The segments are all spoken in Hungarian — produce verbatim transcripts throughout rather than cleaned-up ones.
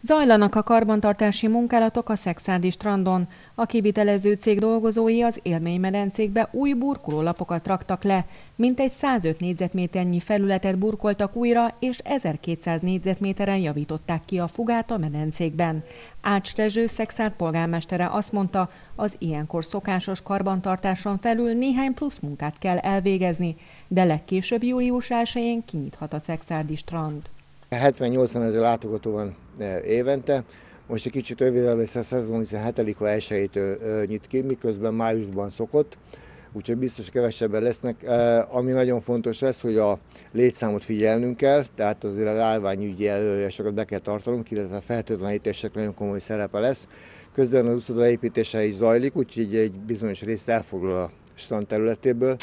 Zajlanak a karbantartási munkálatok a Szekszárdi strandon. A kivitelező cég dolgozói az élménymedencékbe új burkolólapokat raktak le, mintegy százöt négyzetméternyi felületet burkoltak újra, és ezerkétszáz négyzetméteren javították ki a fugát a medencékben. Ács Rezső Szekszárd polgármestere azt mondta, az ilyenkor szokásos karbantartáson felül néhány plusz munkát kell elvégezni, de legkésőbb július elsején kinyithat a szekszárdi strand. hetven-nyolcvan ezer látogató van évente, most egy kicsit rövidebb lesz a szezon, hiszen hetedike elsejétől nyit ki, miközben májusban szokott, úgyhogy biztos kevesebben lesznek. Ami nagyon fontos lesz, hogy a létszámot figyelnünk kell, tehát azért az állványügyi előírásokot be kell tartanunk, illetve a fertőtlenítések nagyon komoly szerepe lesz. Közben az úszoda építése is zajlik, úgyhogy egy bizonyos részt elfoglal a strand területéből.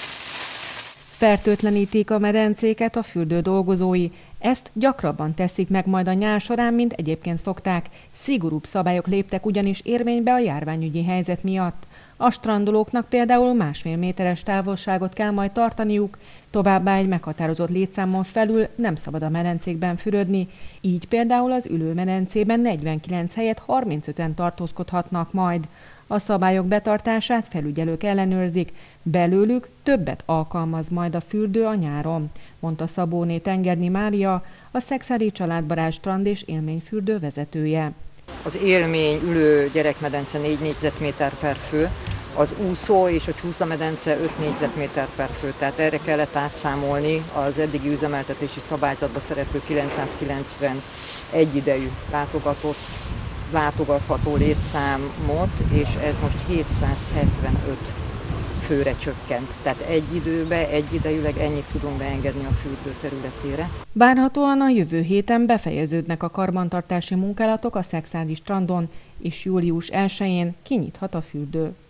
Fertőtlenítik a medencéket a fürdő dolgozói. Ezt gyakrabban teszik meg majd a nyár során, mint egyébként szokták. Szigorúbb szabályok léptek ugyanis érvénybe a járványügyi helyzet miatt. A strandolóknak például másfél méteres távolságot kell majd tartaniuk, továbbá egy meghatározott létszámon felül nem szabad a medencékben fürödni, így például az ülőmedencében negyvenkilenc helyett harmincöten tartózkodhatnak majd. A szabályok betartását felügyelők ellenőrzik, belőlük többet alkalmaz majd a fürdő a nyáron, mondta Szabóné Tengerni Mária, a Szekszárdi Családbarát Strand és Élményfürdő vezetője. Az élmény ülő gyerekmedence négy négyzetméter per fő, az úszó és a csúszdamedence öt négyzetméter per fő, tehát erre kellett átszámolni az eddigi üzemeltetési szabályzatba szereplő kilencszázkilencvenegy idejű látogatott, látogatható létszámot, és ez most hétszázhetvenöt főre csökkent. Tehát egy időben, egy idejűleg ennyit tudunk beengedni a fürdő területére. Várhatóan a jövő héten befejeződnek a karbantartási munkálatok a Szekszárdi strandon, és július elsején kinyithat a fürdő.